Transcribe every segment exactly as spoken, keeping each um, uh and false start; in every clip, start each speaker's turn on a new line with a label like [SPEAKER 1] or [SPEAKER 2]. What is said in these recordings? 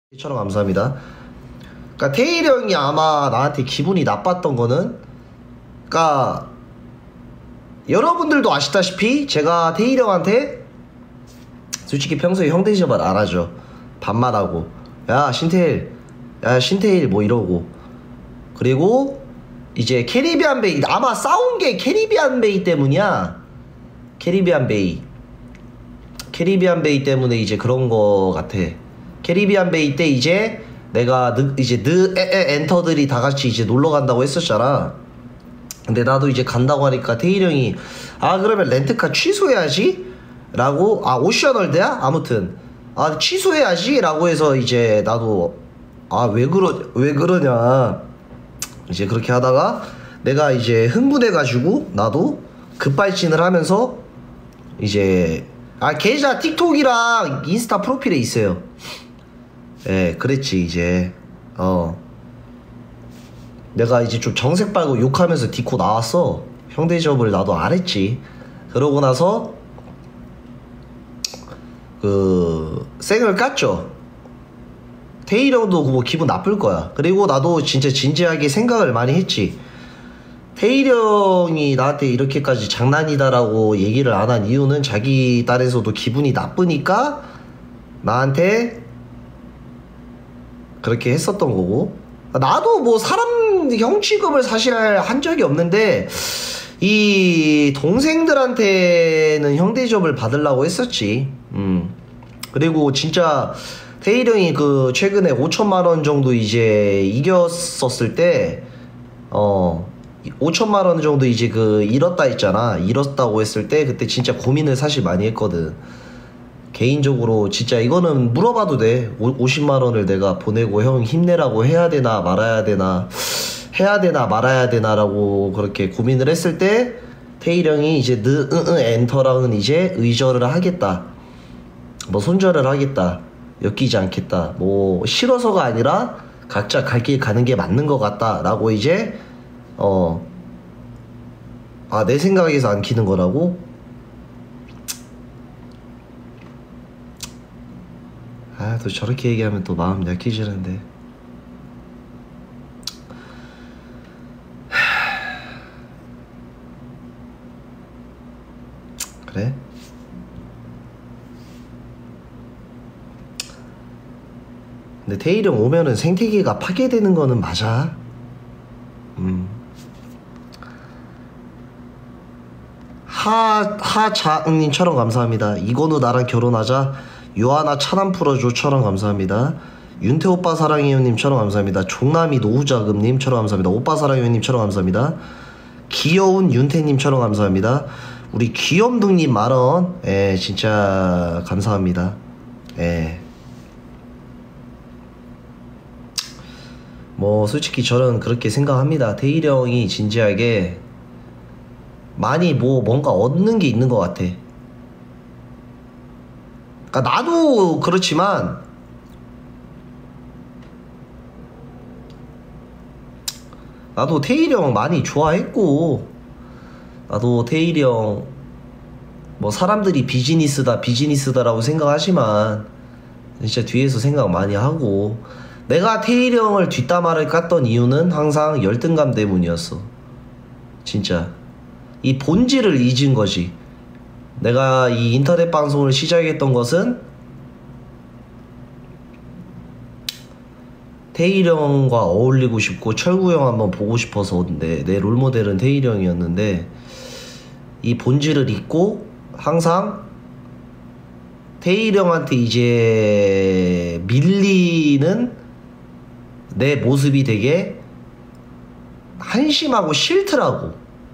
[SPEAKER 1] 처럼 감사합니다. 그러니까 태일이 형이 아마 나한테 기분이 나빴던 거는, 그러니까 여러분들도 아시다시피 제가 태일이 형한테 솔직히 평소에 형 대접을 안 하죠. 반말하고 야 신태일 야 신태일 뭐 이러고, 그리고 이제 캐리비안 베이, 아마 싸운 게 캐리비안 베이 때문이야. 캐리비안 베이 캐리비안 베이 때문에 이제 그런 거 같아. 캐리비안 베이 때 이제 내가 느, 이제 느 에, 엔터들이 다 같이 이제 놀러 간다고 했었잖아. 근데 나도 이제 간다고 하니까 태일 형이 아 그러면 렌트카 취소해야지 라고, 아 오션월드야? 아무튼 아 취소해야지 라고 해서 이제 나도 아 왜 그러 왜 그러냐 이제 그렇게 하다가 내가 이제 흥분해가지고 나도 급발진을 하면서 이제 아 계좌 틱톡이랑 인스타 프로필에 있어요. 예, 그랬지 이제. 어 내가 이제 좀 정색 빨고 욕하면서 디코 나왔어. 형 대접을 나도 안 했지. 그러고 나서 그 쌩을 깠죠. 태일 형도 뭐 기분 나쁠 거야. 그리고 나도 진짜 진지하게 생각을 많이 했지. 태일 형이 나한테 이렇게까지 장난이다라고 얘기를 안 한 이유는 자기 딸에서도 기분이 나쁘니까 나한테 그렇게 했었던 거고, 나도 뭐 사람 형 취급을 사실 한 적이 없는데 이 동생들한테는 형 대접을 받으려고 했었지. 음 그리고 진짜 태일 형이 그 최근에 오천만 원 정도 이제 이겼었을 때 어 오천만 원 정도 이제 그 잃었다 했잖아. 잃었다고 했을 때 그때 진짜 고민을 사실 많이 했거든. 개인적으로 진짜 이거는 물어봐도 돼. 오십만 원을 내가 보내고 형 힘내라고 해야 되나 말아야 되나 해야 되나 말아야 되나 라고 그렇게 고민을 했을 때 태일 형이 이제 느, 으, 으, 엔터랑은 이제 의절을 하겠다, 뭐 손절을 하겠다, 엮이지 않겠다, 뭐 싫어서가 아니라 각자 갈 길 가는 게 맞는 것 같다 라고 이제 어 아 내 생각에서 안 키는 거라고. 아, 또 저렇게 얘기하면 또 마음 약해지는데. 그래? 근데 태일 형 오면은 생태계가 파괴되는 거는 맞아. 음. 하, 하자응님처럼 감사합니다. 이건우 나랑 결혼하자. 요하나 차단 풀어줘처럼 감사합니다. 윤태 오빠 사랑해요님처럼 감사합니다. 종남이 노후자금님처럼 감사합니다. 오빠 사랑해요님처럼 감사합니다. 귀여운 윤태님처럼 감사합니다. 우리 귀염둥님 만원, 예, 진짜 감사합니다. 예. 뭐 솔직히 저는 그렇게 생각합니다. 태일 형이 진지하게 많이 뭐 뭔가 얻는 게 있는 것 같아. 그러니까 나도 그렇지만 나도 태일 형 많이 좋아했고, 나도 태일 형 뭐 사람들이 비즈니스다 비즈니스다라고 생각하지만 진짜 뒤에서 생각 많이 하고, 내가 태일 형을 뒷담화를 깠던 이유는 항상 열등감 때문이었어. 진짜 이 본질을 잊은 거지. 내가 이 인터넷 방송을 시작했던 것은 태일 형과 어울리고 싶고 철구 형 한번 보고 싶어서 내, 내 롤모델은 태일 형이었는데, 이 본질을 잊고 항상 태일 형한테 이제 밀리는 내 모습이 되게 한심하고 싫더라고.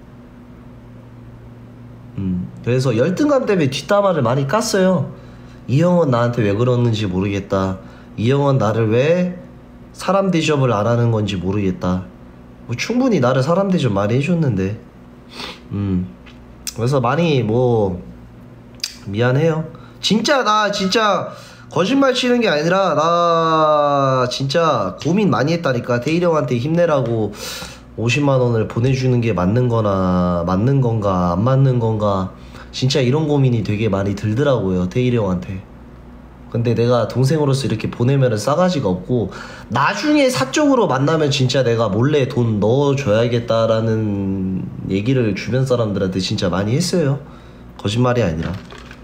[SPEAKER 1] 음, 그래서 열등감 때문에 뒷담화를 많이 깠어요. 이 형은 나한테 왜 그러는지 모르겠다. 이 형은 나를 왜 사람 대접을 안 하는 건지 모르겠다. 뭐 충분히 나를 사람 대접 많이 해줬는데. 음, 그래서 많이 뭐 미안해요. 진짜 나 진짜 거짓말 치는 게 아니라 나 진짜 고민 많이 했다니까. 태일 형한테 힘내라고 오십만 원을 보내주는 게 맞는 거나 맞는 건가 안 맞는 건가 진짜 이런 고민이 되게 많이 들더라고요. 태일 형한테. 근데 내가 동생으로서 이렇게 보내면은 싸가지가 없고, 나중에 사적으로 만나면 진짜 내가 몰래 돈 넣어줘야겠다라는 얘기를 주변 사람들한테 진짜 많이 했어요. 거짓말이 아니라.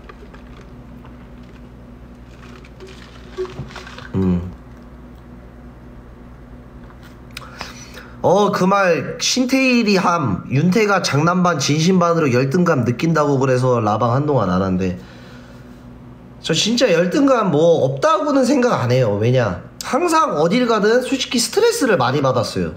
[SPEAKER 1] 음. 어, 그 말 신태일이 함. 윤태가 장난반 진심반으로 열등감 느낀다고 그래서 라방 한동안 안 한대. 저 진짜 열등감 뭐 없다고는 생각 안 해요. 왜냐, 항상 어딜 가든 솔직히 스트레스를 많이 받았어요.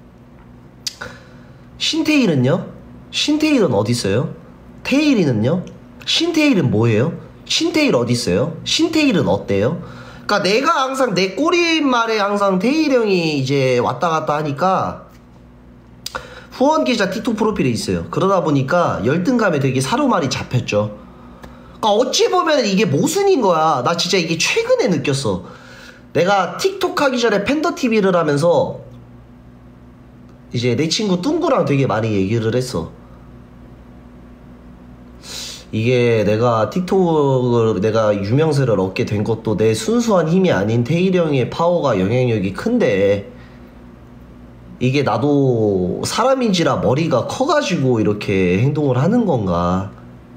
[SPEAKER 1] 신태일은요? 신태일은 어디 있어요? 태일이는요? 신태일은 뭐예요? 신태일 어디 있어요? 신태일은 어때요? 그러니까 내가 항상 내 꼬리말에 항상 태일 형이 이제 왔다 갔다 하니까 후원 기자 틱톡 프로필에 있어요. 그러다 보니까 열등감에 되게 사로말이 잡혔죠. 그러니까 어찌 보면 이게 모순인 거야. 나 진짜 이게 최근에 느꼈어. 내가 틱톡 하기 전에 팬더티비를 하면서 이제 내 친구 뚱구랑 되게 많이 얘기를 했어. 이게 내가 틱톡을 내가 유명세를 얻게 된 것도 내 순수한 힘이 아닌 태일 형의 파워가 영향력이 큰데, 이게 나도 사람인지라 머리가 커가지고 이렇게 행동을 하는 건가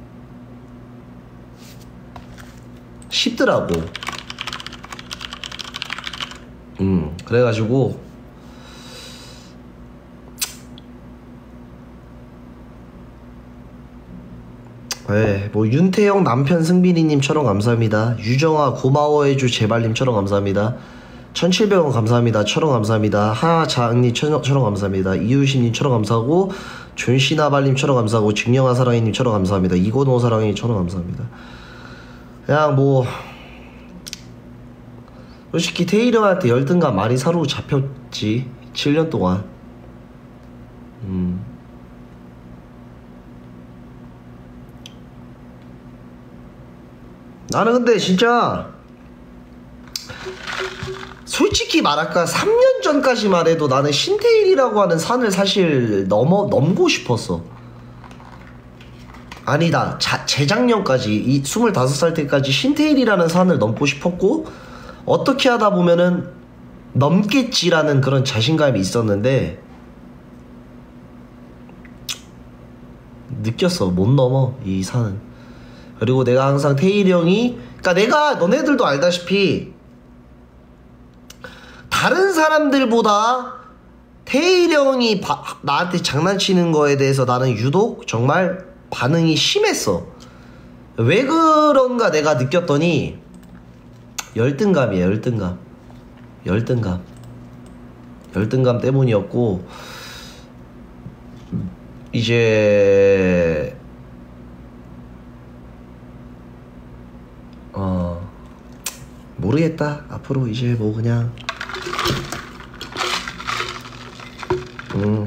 [SPEAKER 1] 싶더라고. 음 그래가지고 네, 뭐 윤태영 남편 승빈이님처럼 감사합니다. 유정아 고마워해줘 제발님처럼 감사합니다. 천칠백 원 감사합니다. 천원 감사합니다. 하장님처럼 감사합니다. 이유신님처럼 감사하고, 존시나발님처럼 감사하고, 직영아 사랑이님처럼 감사합니다. 이건호 사랑이님처럼 감사합니다. 그냥 뭐 솔직히 태일 형한테 열등감 많이 사로잡혔지. 칠 년 동안. 음. 나는 근데 진짜 솔직히 말할까, 삼 년 전까지만 해도 나는 신태일이라고 하는 산을 사실 넘어 넘고 싶었어. 아니다, 자, 재작년까지 이 스물다섯 살 때까지 신태일이라는 산을 넘고 싶었고, 어떻게 하다 보면은 넘겠지라는 그런 자신감이 있었는데 느꼈어, 못 넘어 이 산은. 그리고 내가 항상 태일 형이, 그니까 내가 너네들도 알다시피 다른 사람들보다 태일 형이 바, 나한테 장난치는 거에 대해서 나는 유독 정말 반응이 심했어. 왜 그런가 내가 느꼈더니 열등감이야. 열등감 열등감 열등감 때문이었고, 이제 어 모르겠다. 앞으로 이제 뭐 그냥 음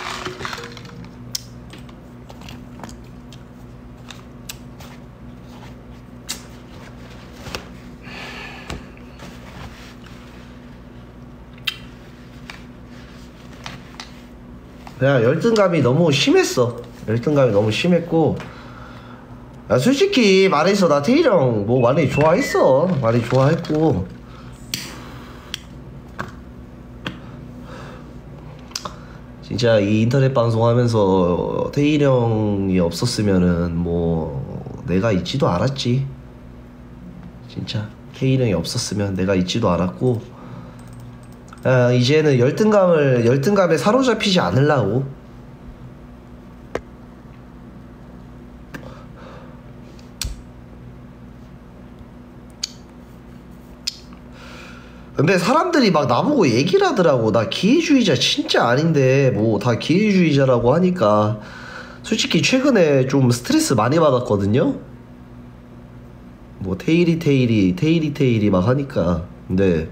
[SPEAKER 1] 그냥 열등감이 너무 심했어. 열등감이 너무 심했고, 야, 솔직히 말해서 나 태일 형 뭐 많이 좋아했어. 많이 좋아했고, 진짜 이 인터넷 방송하면서 태일 형이 없었으면은 뭐 내가 있지도 않았지. 진짜 태일 형이 없었으면 내가 있지도 않았고, 아, 이제는 열등감을 열등감에 사로잡히지 않으려고. 근데 사람들이 막 나보고 얘기를 하더라고. 나 기회주의자 진짜 아닌데 뭐 다 기회주의자라고 하니까 솔직히 최근에 좀 스트레스 많이 받았거든요. 뭐 테일이 테일이 테일이 테일이 막 하니까. 근데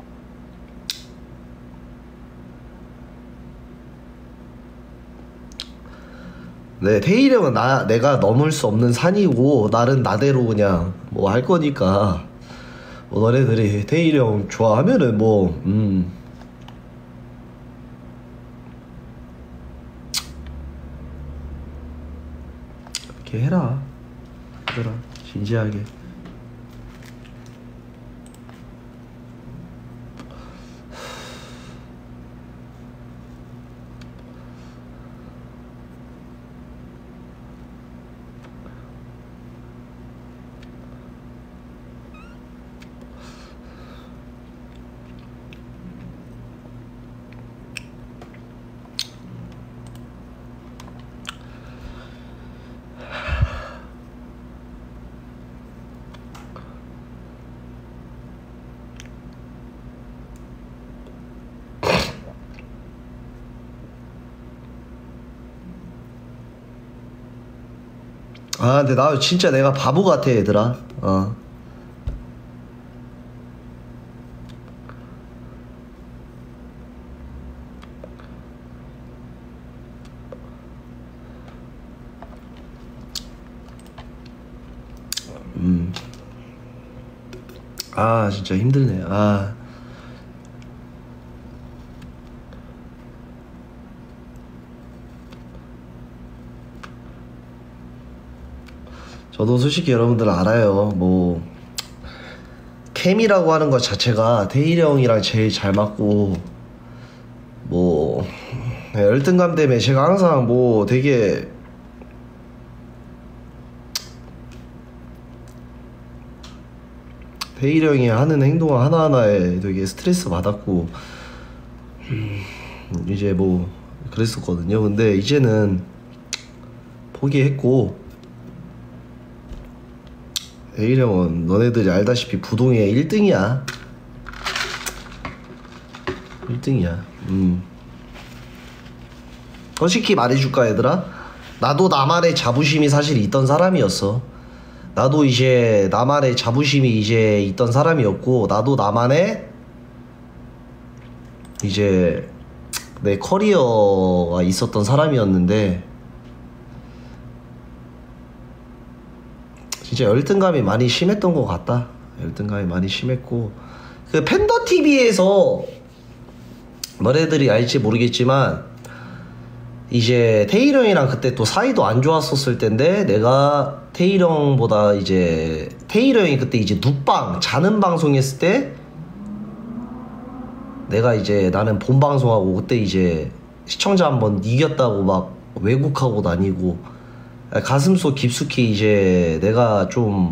[SPEAKER 1] 네, 태일 형은 나, 내가 넘을 수 없는 산이고, 나는 나대로 그냥 뭐 할 거니까, 뭐 너네들이 태일 형 좋아하면은 뭐, 음. 이렇게 해라. 얘들아, 진지하게. 아 근데 나 진짜 내가 바보 같아 얘들아. 어 음. 아 진짜 힘들네. 아 저도 솔직히 여러분들 알아요. 뭐 캠이라고 하는 것 자체가 태일이 형이랑 제일 잘 맞고 뭐 열등감 때문에 제가 항상 뭐 되게 태일이 형이 하는 행동 하나하나에 되게 스트레스 받았고 음, 이제 뭐 그랬었거든요. 근데 이제는 포기했고 태일이 형은 너네들이 알다시피 부동의 일 등이야. 일 등이야. 음. 솔직히 말해줄까 얘들아? 나도 나만의 자부심이 사실 있던 사람이었어. 나도 이제 나만의 자부심이 이제 있던 사람이었고 나도 나만의 이제 내 커리어가 있었던 사람이었는데 진짜 열등감이 많이 심했던 것 같다. 열등감이 많이 심했고 그 팬더티비에서 너네들이 알지 모르겠지만 이제 태일 형이랑 그때 또 사이도 안 좋았었을 텐데 내가 태일 형보다 이제 태일 형이 그때 이제 눕방 자는 방송 했을 때 내가 이제 나는 본 방송하고 그때 이제 시청자 한번 이겼다고 막 왜곡하고 다니고 가슴속 깊숙이 이제 내가 좀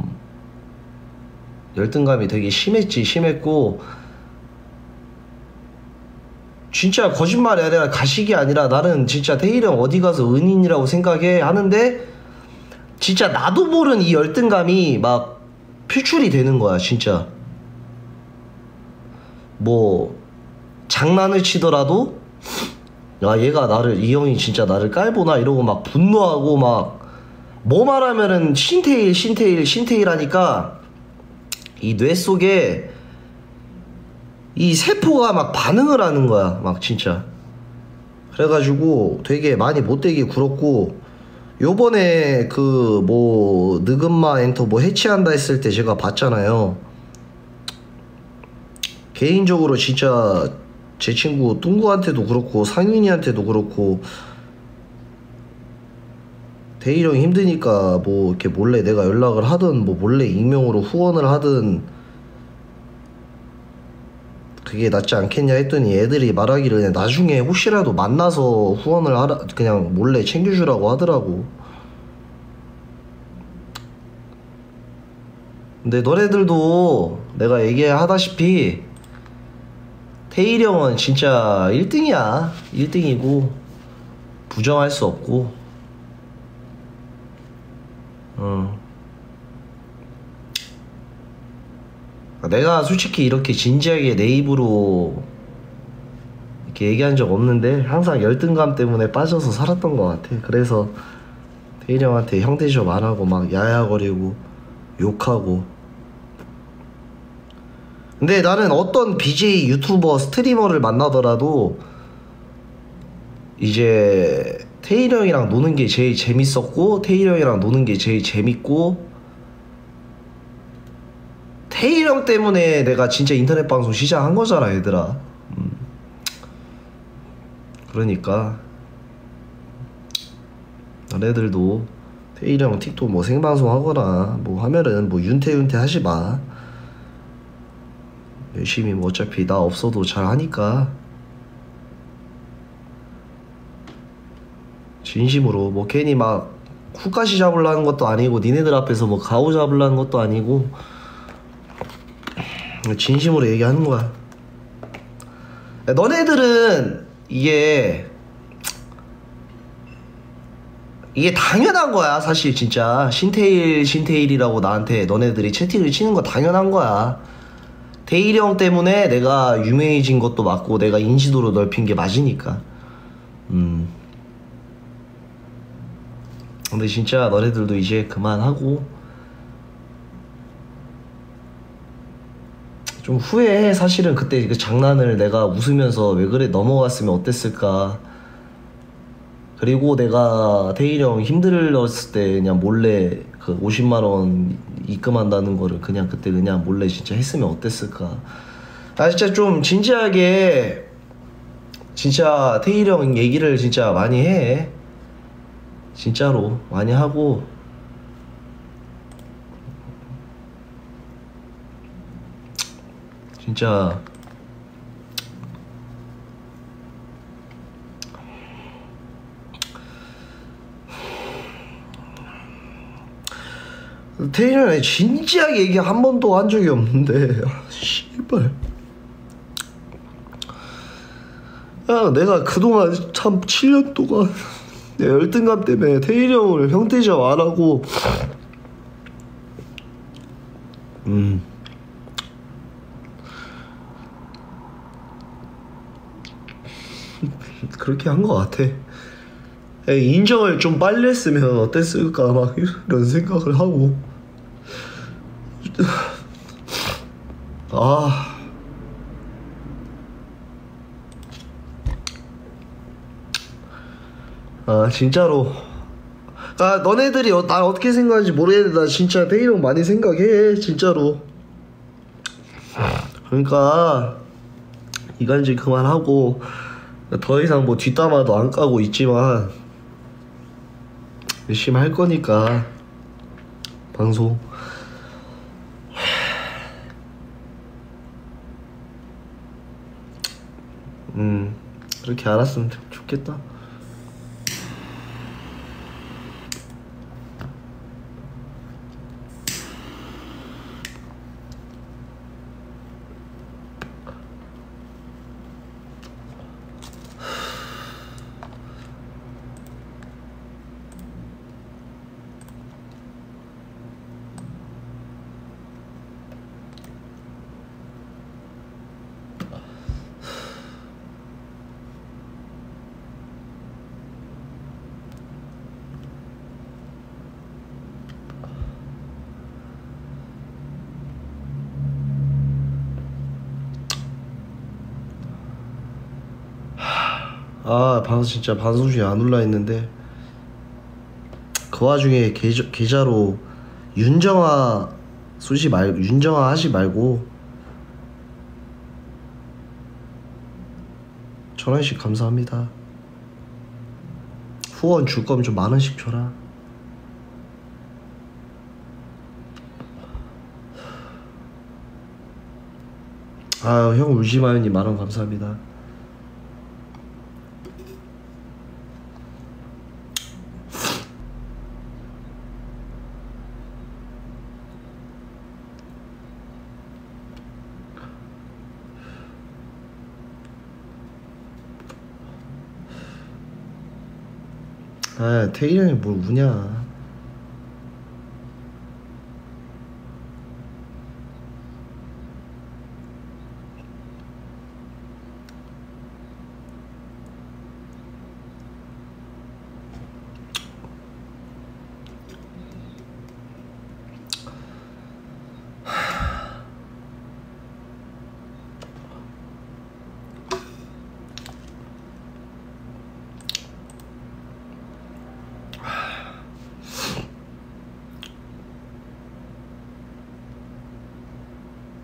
[SPEAKER 1] 열등감이 되게 심했지. 심했고 진짜 거짓말이 아니라 가식이 아니라 나는 진짜 태일이 형 어디 가서 은인이라고 생각해 하는데 진짜 나도 모르는 이 열등감이 막 표출이 되는 거야. 진짜 뭐 장난을 치더라도 야 얘가 나를 이 형이 진짜 나를 깔보나 이러고 막 분노하고 막 뭐 말하면은 신태일 신태일 신태일 하니까 이 뇌 속에 이 세포가 막 반응을 하는 거야. 막 진짜 그래가지고 되게 많이 못되게 굴었고 요번에 그 뭐 느금마 엔터 뭐 해체한다 했을 때 제가 봤잖아요. 개인적으로 진짜 제 친구 뚱구한테도 그렇고 상윤이한테도 그렇고 태일 형이 힘드니까 뭐 이렇게 몰래 내가 연락을 하든 뭐 몰래 익명으로 후원을 하든 그게 낫지 않겠냐 했더니 애들이 말하기를 그냥 나중에 혹시라도 만나서 후원을 하라 그냥 몰래 챙겨주라고 하더라고. 근데 너네들도 내가 얘기하다시피 태일 형은 진짜 일 등이야. 일 등이고 부정할 수 없고 어. 내가 솔직히 이렇게 진지하게 내 입으로 이렇게 얘기한 적 없는데 항상 열등감 때문에 빠져서 살았던 것 같아. 그래서 태일 형한테 형 대접 안 하고 막 야야거리고 욕하고. 근데 나는 어떤 비제이 유튜버 스트리머를 만나더라도 이제 태일 형이랑 노는 게 제일 재밌었고 태일 형이랑 노는 게 제일 재밌고 태일 형 때문에 내가 진짜 인터넷 방송 시작한 거잖아 얘들아. 음. 그러니까 너네들도 태일 형 틱톡 뭐 생방송 하거나 뭐 하면은 뭐 윤태윤태 하지 마. 열심히 뭐 어차피 나 없어도 잘 하니까 진심으로 뭐 괜히 막 후까지 잡으려는 것도 아니고 니네들 앞에서 뭐 가오 잡으려는 것도 아니고 진심으로 얘기하는 거야. 너네들은 이게 이게 당연한 거야 사실. 진짜 신태일 신태일이라고 나한테 너네들이 채팅을 치는 거 당연한 거야. 태일이 형 때문에 내가 유명해진 것도 맞고 내가 인지도를 넓힌 게 맞으니까. 음. 근데 진짜 너네들도 이제 그만하고 좀 후회해. 사실은 그때 그 장난을 내가 웃으면서 왜 그래 넘어갔으면 어땠을까. 그리고 내가 태일이 형 힘들었을 때 그냥 몰래 그 오십만 원 입금한다는 거를 그냥 그때 그냥 몰래 진짜 했으면 어땠을까. 아 진짜 좀 진지하게 진짜 태일이 형 얘기를 진짜 많이 해. 진짜로 많이 하고 진짜 태일이 형이 진지하게 얘기 한 번도 한 적이 없는데 아, 씨발. 야 내가 그동안 참 칠 년 동안 내 열등감 때문에 태일이 형을 형태적 안 하고 음 그렇게 한 것 같아. 에이, 인정을 좀 빨리 했으면 어땠을까 막 이런 생각을 하고 아 아 진짜로 아 너네들이 어, 나 어떻게 생각하는지 모르겠는데 나 진짜 태일이 형 많이 생각해 진짜로. 그러니까 이간질 그만하고 더 이상 뭐 뒷담화도 안 까고 있지만 열심히 할 거니까 방송 음 그렇게 알았으면 좋겠다. 아 방송 진짜 방송 중에 안 올라 있는데 그 와중에 계좌, 계좌로 윤정아 쏘지 말고 윤정아 하지 말고 천 원씩 감사합니다. 후원 줄 거면 좀 만 원씩 줘라. 아 형 울지 마요님 만 원 감사합니다. 아 태일이 형이 뭘 우냐.